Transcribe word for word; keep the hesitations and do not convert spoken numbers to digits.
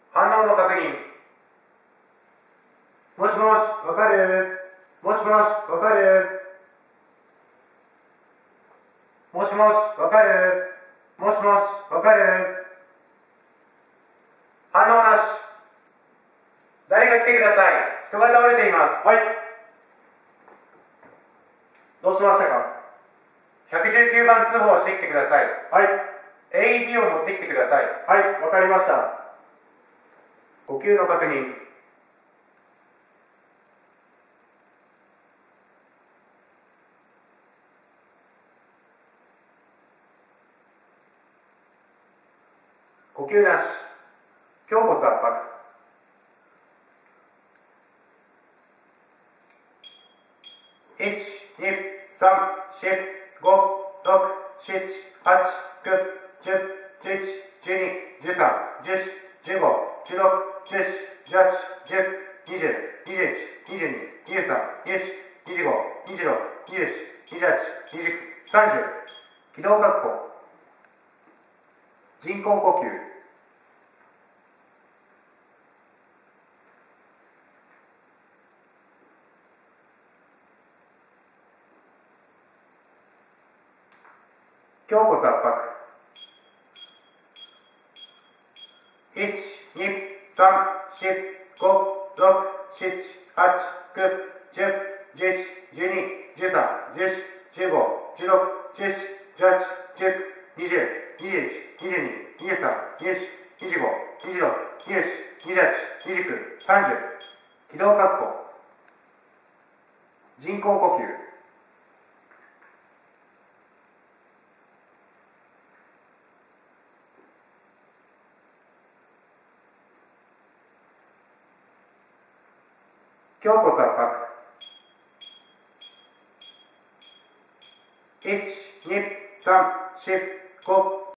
反応の確認。もしもし、わかる？もしもし、わかる？もしもし、わかる？もしもし、わかる？反応なし。誰が来てください。人が倒れています。 はい。どうしましたか？ ひゃくじゅうきゅうばん通報してきてください。 はい。 エーイービー を持ってきてください。 はい、わかりました。 呼吸の確認。呼吸なし。胸骨圧迫。いち、に、さん、よん、ご、ろく、なな、はち、きゅう、じゅう、じゅういち、じゅうに、じゅうさん、じゅうよん、じゅうご、じゅうろく、じゅうなな、じゅうはち、じゅうきゅう、にじゅう、にじゅういち、にじゅうに、にじゅうさん、にじゅうよん、にじゅうご、にじゅうろく、にじゅうなな、にじゅうはち、にじゅうきゅう、さんじゅう。気道確保。人工呼吸。胸骨圧迫。いち、に、さん、よん、ご、ろく、なな、はち、きゅう、じゅう、じゅういち、じゅうに、じゅうさん、じゅうよん、じゅうご、じゅうろく、じゅうなな、じゅうはち、じゅうきゅう、にじゅう、にじゅういち、にじゅうに、にじゅうさん、にじゅうよん、にじゅうご、にじゅうろく、にじゅうなな、にじゅうはち、にじゅうきゅう、さんじゅう。気道確保。人工呼吸。胸骨圧迫。いち、に、さん、よん、ご、